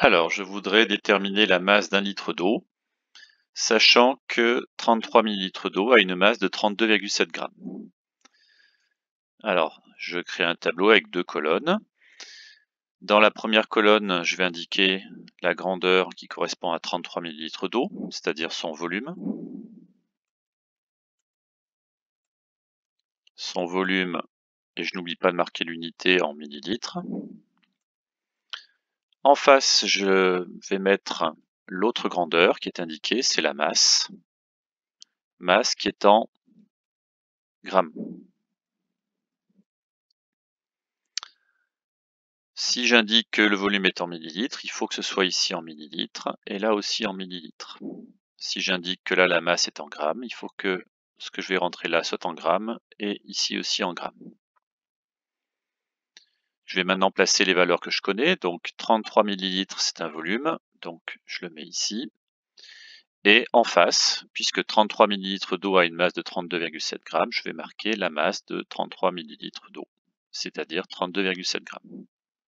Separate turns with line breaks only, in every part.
Alors, je voudrais déterminer la masse d'un litre d'eau, sachant que 33 ml d'eau a une masse de 32,7 grammes. Alors, je crée un tableau avec deux colonnes. Dans la première colonne, je vais indiquer la grandeur qui correspond à 33 ml d'eau, c'est-à-dire son volume. Son volume, et je n'oublie pas de marquer l'unité en millilitres. En face, je vais mettre l'autre grandeur qui est indiquée, c'est la masse. Masse qui est en grammes. Si j'indique que le volume est en millilitres, il faut que ce soit ici en millilitres et là aussi en millilitres. Si j'indique que là la masse est en grammes, il faut que ce que je vais rentrer là soit en grammes et ici aussi en grammes. Je vais maintenant placer les valeurs que je connais, donc 33 millilitres c'est un volume, donc je le mets ici. Et en face, puisque 33 millilitres d'eau a une masse de 32,7 grammes, je vais marquer la masse de 33 millilitres d'eau, c'est-à-dire 32,7 grammes.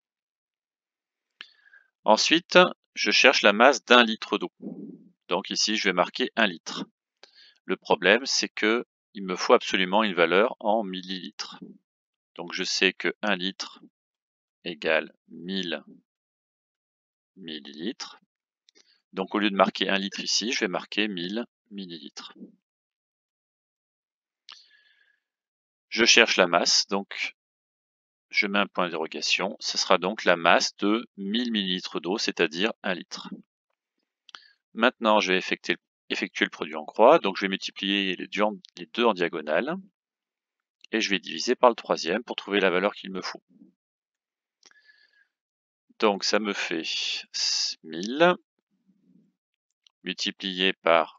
Ensuite, je cherche la masse d'un litre d'eau. Donc ici, je vais marquer 1 litre. Le problème, c'est que il me faut absolument une valeur en millilitres. Donc je sais que 1 litre égale 1000 millilitres. Donc au lieu de marquer 1 litre ici, je vais marquer 1000 millilitres. Je cherche la masse, donc je mets un point d'interrogation. Ce sera donc la masse de 1000 millilitres d'eau, c'est-à-dire 1 litre. Maintenant, je vais effectuer le produit en croix, donc je vais multiplier les deux en diagonale et je vais diviser par le troisième pour trouver la valeur qu'il me faut. Donc ça me fait 1000 multiplié par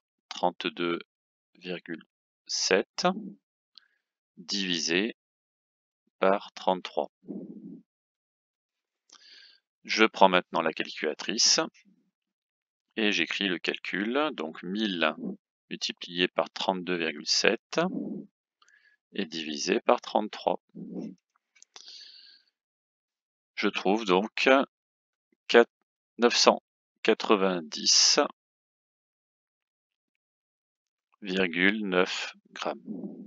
32,7 divisé par 33. Je prends maintenant la calculatrice et j'écris le calcul, donc 1000 multiplié par 32,7 et divisé par 33. Je trouve donc 990,9 grammes.